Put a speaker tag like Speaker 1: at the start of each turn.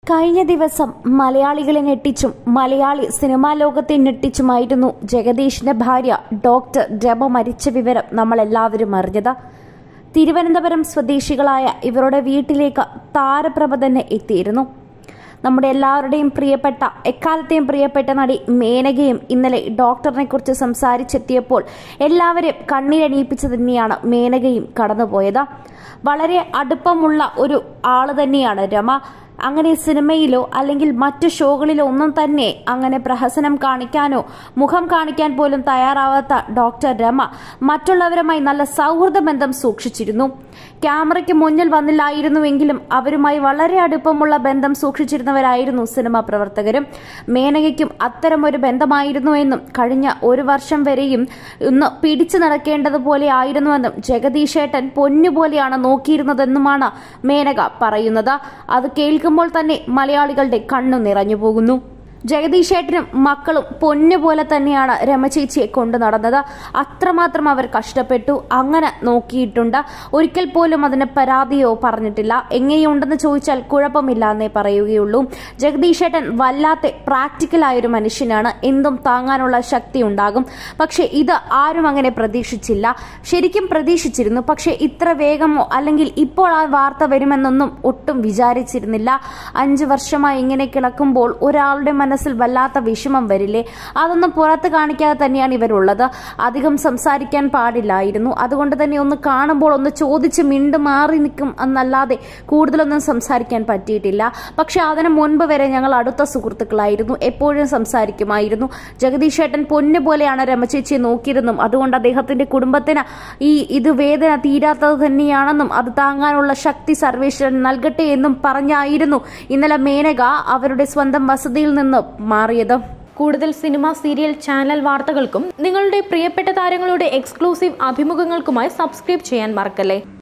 Speaker 1: കഴിഞ്ഞ ദിവസം മലയാളികളെ ഞെട്ടിച്ചും മലയാളി സിനിമാ ലോകത്തെ ഞെട്ടിച്ചുമായിരുന്നു ജഗദീഷിന്റെ ഭാര്യ ഡോക്ടർ രമ മരിച്ച വിവരം നമ്മളെല്ലാവരും അറിഞ്ഞത്. തിരുവനന്തപുരം സ്വദേശികളായ ഇവരുടെ വീട്ടിലേക്ക് താരപ്രഭ തന്നെ എത്തിയിരുന്നു. നമ്മുടെ എല്ലാവരുടെയും പ്രിയപ്പെട്ട എക്കാലത്തെയും പ്രിയപ്പെട്ട നടി മേനകയും ഇന്നലെ ഡോക്ടറിനെ കുറിച്ച് സംസാരിച്ചെത്തിയപ്പോൾ എല്ലാവരെയും കണ്ണീരണിയിപ്പിച്ചു തന്നെയാണ് മേനകയും കടന്നുപോയത്. വളരെ അടുപ്പമുള്ള ഒരു ആള് തന്നെയാണ് രമ. അങ്ങനെ സിനിമയിലോ അല്ലെങ്കിൽ മറ്റു ഷോകളിലോ ഒന്നും തന്നെ അങ്ങനെ പ്രഹസനം കാണിക്കാനോ മുഖം കാണിക്കാൻ പോലും തയ്യാറാവാത്ത ഡോക്ടർ രമ മറ്റുള്ളവരുമായി നല്ല സൗഹൃദ ബന്ധം സൂക്ഷിച്ചിരുന്നു. ക്യാമറയ്ക്ക് മുന്നിൽ വന്നില്ലായിരുന്നുവെങ്കിലും അവരുമായി വളരെ അടുപ്പമുള്ള ബന്ധം സൂക്ഷിച്ചിരുന്നവരായിരുന്നു സിനിമാ പ്രവർത്തകരും. മേനകയ്ക്കും അത്തരമൊരു ബന്ധമായിരുന്നുവെന്നും കഴിഞ്ഞ ഒരു വർഷം വരെയും ഒന്ന് പിടിച്ചു നടക്കേണ്ടതുപോലെ ആയിരുന്നുവെന്നും ജഗദീഷേട്ടൻ പൊന്നുപോലെയാണ് നോക്കിയിരുന്നതെന്നുമാണ് മേനക പറയുന്നത്. അത് കേൾക്കുമ്പോൾ തന്നെ മലയാളികളുടെ കണ്ണു നിറഞ്ഞു പോകുന്നു. ജഗദീഷേട്ടനും മക്കളും പൊന്നുപോലെ തന്നെയാണ് രമചേച്ചിയെ കൊണ്ടു നടന്നത്. അത്രമാത്രം അവർ കഷ്ടപ്പെട്ടു, അങ്ങനെ നോക്കിയിട്ടുണ്ട്. ഒരിക്കൽ പോലും അതിന് പരാതിയോ പറഞ്ഞിട്ടില്ല. എങ്ങനെയുണ്ടെന്ന് ചോദിച്ചാൽ കുഴപ്പമില്ല എന്നേ പറയുകയുള്ളൂ. ജഗദീഷേട്ടൻ വല്ലാത്ത പ്രാക്ടിക്കലായൊരു മനുഷ്യനാണ്. എന്തും താങ്ങാനുള്ള ശക്തി ഉണ്ടാകും. പക്ഷെ ഇത് ആരും അങ്ങനെ പ്രതീക്ഷിച്ചില്ല. ശരിക്കും പ്രതീക്ഷിച്ചിരുന്നു, പക്ഷെ ഇത്ര വേഗമോ അല്ലെങ്കിൽ ഇപ്പോൾ ആ വാർത്ത വരുമെന്നൊന്നും ഒട്ടും വിചാരിച്ചിരുന്നില്ല. 5 വർഷമായി ഇങ്ങനെ കിടക്കുമ്പോൾ ഒരാളുടെ മനസ്സിൽ വല്ലാത്ത വിഷമം വരില്ലേ? അതൊന്നും പുറത്ത് കാണിക്കാതെ തന്നെയാണ് ഇവരുള്ളത്. അധികം സംസാരിക്കാൻ പാടില്ലായിരുന്നു. അതുകൊണ്ട് തന്നെ ഒന്ന് കാണുമ്പോൾ ഒന്ന് ചോദിച്ച് മിണ്ടു മാറി നിൽക്കും എന്നല്ലാതെ കൂടുതലൊന്നും സംസാരിക്കാൻ പറ്റിയിട്ടില്ല. പക്ഷെ അതിനു മുൻപ് വരെ ഞങ്ങൾ അടുത്ത സുഹൃത്തുക്കളായിരുന്നു. എപ്പോഴും സംസാരിക്കുമായിരുന്നു. ജഗദീഷേട്ടൻ പൊന്നു പോലെയാണ് രമചേച്ചിയെ നോക്കിയിരുന്നും അതുകൊണ്ട് അദ്ദേഹത്തിന്റെ കുടുംബത്തിന് ഇത് വേദന തീരാത്തത് തന്നെയാണെന്നും അത് താങ്ങാനുള്ള ശക്തി സർവേശ്വരൻ നൽകട്ടെ എന്നും പറഞ്ഞായിരുന്നു ഇന്നലെ മേനക അവരുടെ സ്വന്തം വസതിയിൽ നിന്ന് മാറിയത്.
Speaker 2: കൂടുതൽ സിനിമ, സീരിയൽ, ചാനൽ വാർത്തകൾക്കും നിങ്ങളുടെ പ്രിയപ്പെട്ട താരങ്ങളുടെ എക്സ്ക്ലൂസീവ് അഭിമുഖങ്ങൾക്കുമായി സബ്സ്ക്രൈബ് ചെയ്യാൻ മറക്കല്ലേ.